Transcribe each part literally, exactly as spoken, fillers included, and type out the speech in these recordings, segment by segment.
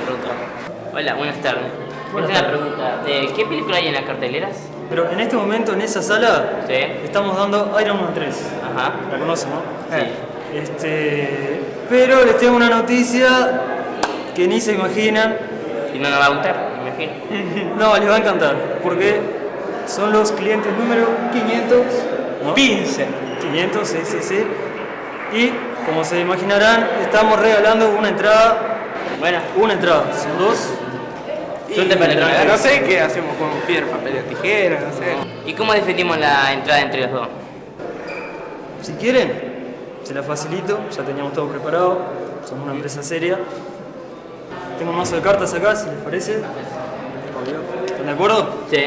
preguntar. Hola, buenas tardes. Buenas Una tardes. pregunta. ¿De qué película hay en las carteleras? Pero en este momento, en esa sala, Sí. estamos dando Iron Man tres. Ajá. La conocen, ¿no? Sí. Este, pero les tengo una noticia que ni se imaginan. ¿Y no nos va a gustar? Me imagino. No, les va a encantar, porque son los clientes número quinientos. ¿no? Pince. quinientos, sí, sí, sí. Y, como se imaginarán, estamos regalando una entrada. Bueno, Una entrada, son dos. suerte para el No regalo. sé qué hacemos con piedra, papel o tijera, no sé. ¿Y cómo definimos la entrada entre los dos? Si quieren, se la facilito, ya teníamos todo preparado, somos una empresa seria. Tengo un mazo de cartas acá, si les parece. ¿Están de acuerdo? Sí.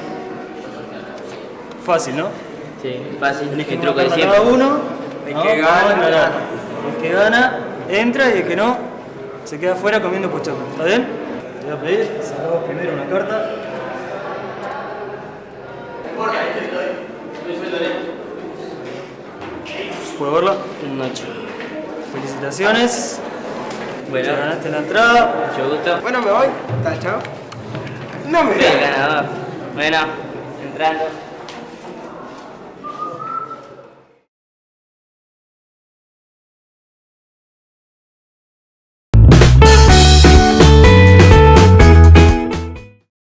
Fácil, ¿no? Sí, fácil. Eligen El una truco de carta siempre. cada uno. El ¿no? que Vamos a gana, aclarar. gana. El que gana, entra y el que no, se queda afuera comiendo pochoclo. ¿Está bien? Te voy a pedir, sacamos primero una carta. ¿Puedo verla? Un ocho. Felicitaciones. Bueno, Te ganaste la entrada. mucho gusto. Bueno, me voy. Hasta chao. No me Soy el ganador. Bueno, entrando.